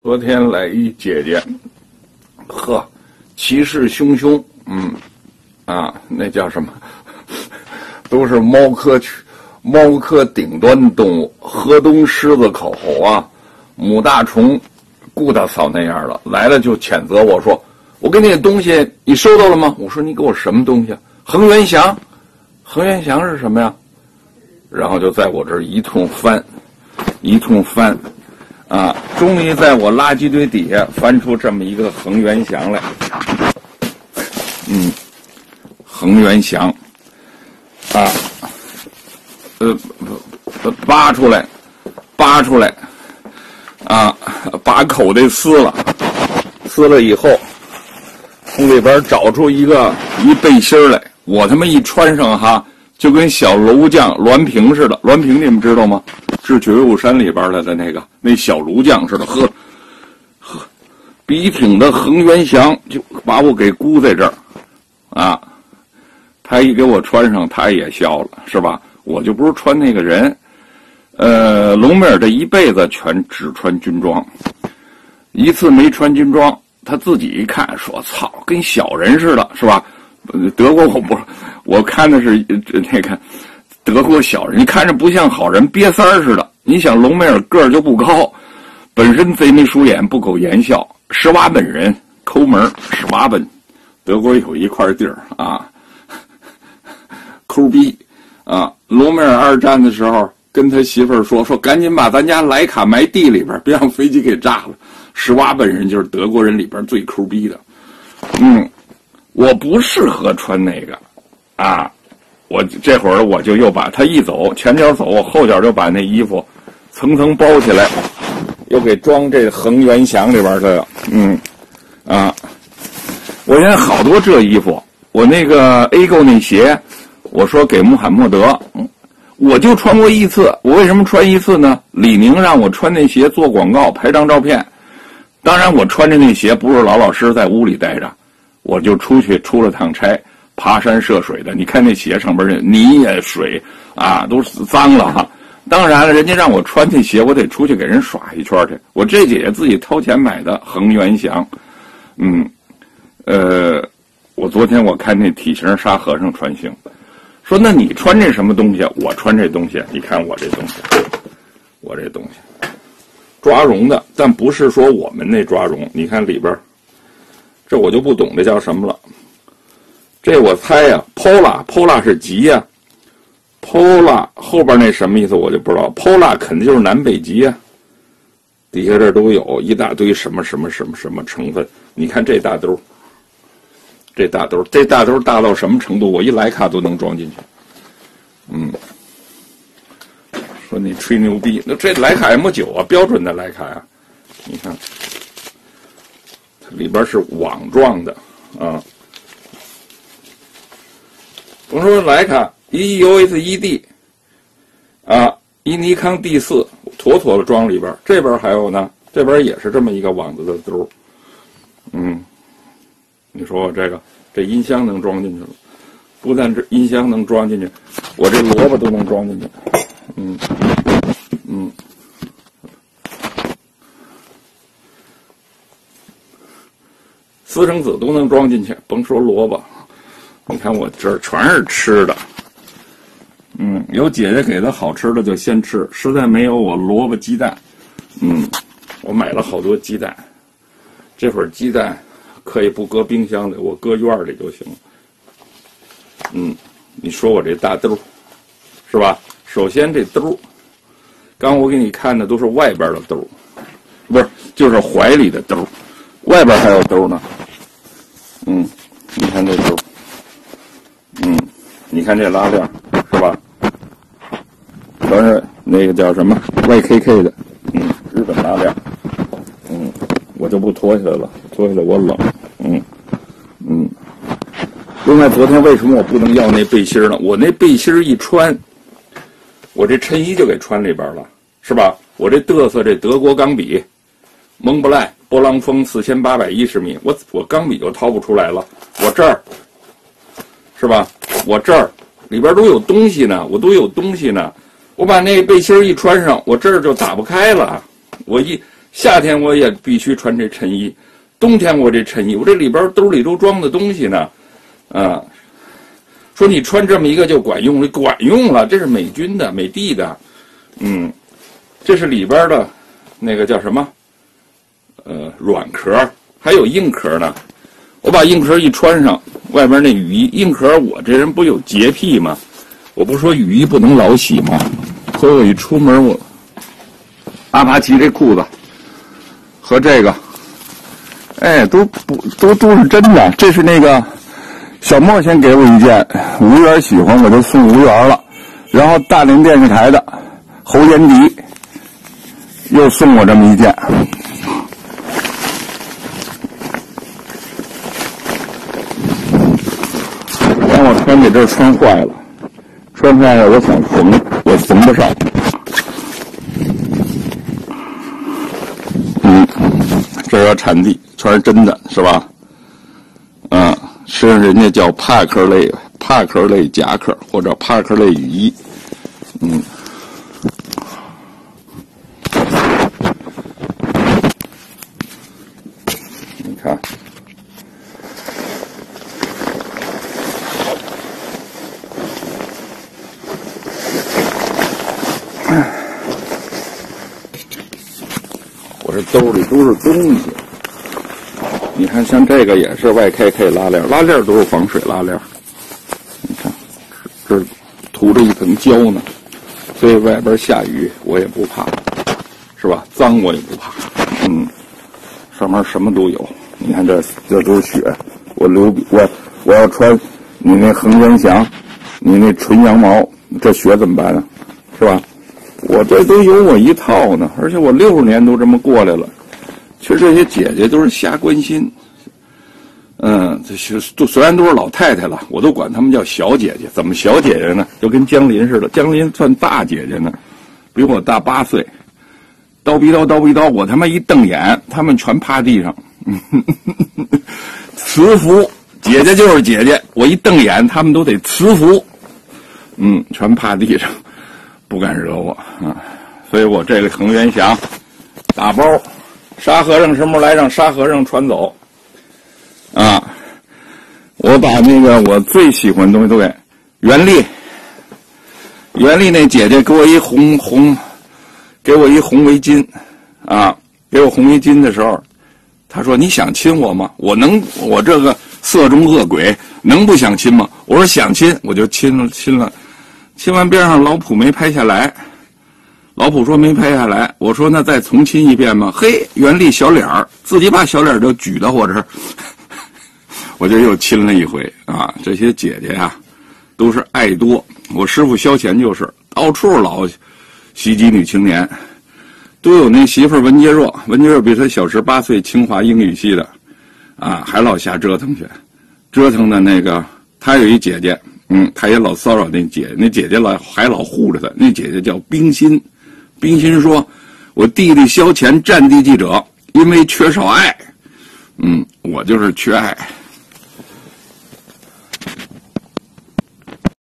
昨天来一姐姐，呵，气势汹汹，那叫什么？都是猫科顶端动物，河东狮子口啊，母大虫，顾大嫂那样了，来了就谴责我说：“我给你的东西你收到了吗？”我说：“你给我什么东西啊？”恒源祥，恒源祥是什么呀？然后就在我这儿一通翻。终于在我垃圾堆底下翻出这么一个恒源祥来。恒源祥，扒出来，把口袋撕了以后，从里边找出一背心来，我他妈一穿上哈，就跟小炉匠栾平似的。栾平你们知道吗？是《绝雾山》里边的那小炉匠似的，呵，笔挺的恒源祥就把我给箍在这儿，他一给我穿上，他也笑了，是吧？我就不是穿那个人，隆美尔这一辈子全只穿军装，一次没穿军装，他自己一看说：“操，跟小人似的，是吧？”德国我看的是那个。德国小人，你看着不像好人，瘪三儿似的。你想隆美尔个儿就不高，本身贼眉鼠眼，不苟言笑。施瓦本人，抠门。施瓦本，德国有一块地儿抠逼隆美尔二战的时候，跟他媳妇儿说赶紧把咱家莱卡埋地里边，别让飞机给炸了。施瓦本人就是德国人里边最抠逼的。我不适合穿那个我这会儿我就又把他一走，前脚走，我后脚就把那衣服层层包起来，又给装这恒源祥里边的。我现在好多这衣服，我那个 A 购那鞋，我说给穆罕默德，我就穿过一次。我为什么穿一次呢？李宁让我穿那鞋做广告，拍张照片。当然我穿着那鞋不是老老实实在屋里待着，我就出了趟差。爬山涉水的，你看那鞋上边的泥呀水都脏了哈。当然了，人家让我穿那鞋，我得出去给人耍一圈去。我这姐姐自己掏钱买的恒源祥，我昨天我看那体型沙和尚穿行，说那你穿这什么东西？我穿这东西，你看我这东西，抓绒的，但不是说我们那抓绒。你看里边，这我就不懂这叫什么了。这我猜呀，Pola 是极呀，Pola 后边那什么意思我就不知道。Pola 肯定就是南北极呀，底下这都有一大堆什么成分。你看这大兜，这大兜大到什么程度？我一莱卡都能装进去。说你吹牛逼，那这莱卡 M9啊，标准的莱卡呀。你看，它里边是网状的甭说莱卡，一 USED 一尼康 D4 妥妥的装里边。这边还有呢，这边也是这么一个网子的兜。你说我这音箱能装进去了，不但这音箱能装进去，我这萝卜都能装进去。私生子都能装进去，甭说萝卜。你看我这儿全是吃的，有姐姐给的好吃的就先吃，实在没有我萝卜鸡蛋，我买了好多鸡蛋，这会儿鸡蛋可以不搁冰箱里，我搁院里就行了。你说我这大兜是吧？首先这兜，刚我给你看的都是外边的兜，不是就是怀里的兜，外边还有兜呢。你看这兜。你看这拉链是吧？全是那个叫什么 YKK 的，日本拉链。我就不脱下来了，脱下来我冷。另外，昨天为什么我不能要那背心呢？我那背心一穿，我这衬衣就给穿里边了，是吧？我这嘚瑟这德国钢笔，蒙布赖波浪峰4810米，我钢笔就掏不出来了，我这儿。是吧？我这儿里边都有东西呢，我把那背心一穿上，我这儿就打不开了。 夏天我也必须穿这衬衣，冬天我这衬衣，我这里边兜里都装的东西呢，啊，说你穿这么一个就管用了，管用了，这是美军的、美帝的，这是里边的那个叫什么？软壳，还有硬壳呢。我把硬壳一穿上，外边那雨衣，硬壳我这人不有洁癖吗？我不是说雨衣不能老洗吗？所以我一出门，我阿帕奇这裤子和这个，哎，都是真的。这是那个小莫先给我一件，吴元喜欢我就送吴元了。然后大连电视台的侯延迪又送我这么一件。让我穿给这儿穿坏了，我想缝，我缝不上。这个产地全是真的，是吧？实际上人家叫帕克类夹克或者帕克类雨衣。你看。我这兜里都是东西，你看，像这个也是 YKK 拉链，拉链都是防水拉链。你看，这涂着一层胶呢，所以外边下雨我也不怕，是吧？脏我也不怕。上面什么都有。你看这都是血，我要穿你那恒源祥，你那纯羊毛，这血怎么办呢？是吧？我这都有我一套呢，而且我60年都这么过来了。其实这些姐姐都是瞎关心，这些虽然都是老太太了，我都管她们叫小姐姐。怎么小姐姐呢？就跟江林似的，江林算大姐姐呢，比我大8岁。叨逼叨，我他妈一瞪眼，他们全趴地上。慈服，姐姐就是姐姐，我一瞪眼，他们都得慈服。全趴地上。不敢惹我啊，所以我这个恒源祥打包，沙和尚什么时候来让沙和尚传走啊？我把那个我最喜欢的东西都给袁丽那姐姐给我一红围巾啊，给我红围巾的时候，她说你想亲我吗？我这个色中恶鬼能不想亲吗？我说想亲，我就亲了。亲完边上老普没拍下来，老普说没拍下来，我说那再重亲一遍吗？嘿，袁丽小脸儿自己把小脸就举到我这儿，我就又亲了一回啊！这些姐姐呀，都是爱多。我师傅萧乾就是到处老袭击女青年，都有那媳妇儿文洁若比他小18岁，清华英语系的啊，还老瞎折腾去，折腾的那个他有一姐姐。他也老骚扰那姐姐还老护着他。那姐姐叫冰心说，我弟弟萧乾战地记者，因为缺少爱，我就是缺爱。